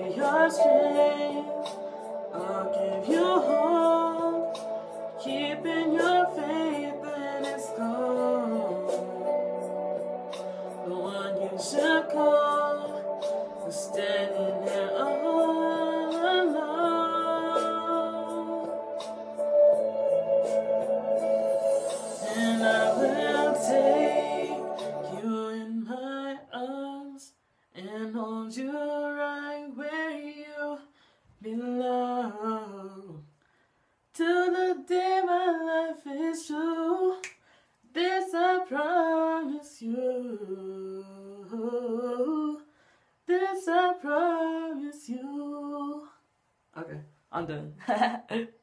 be your strength. I'll give you hope, keeping your faith when it's gone. The one you should call is standing there all alone. And I will take you in my arms and hold you right where you belong. Till the day my life is through, this I promise you. This I promise you. Okay, I'm done.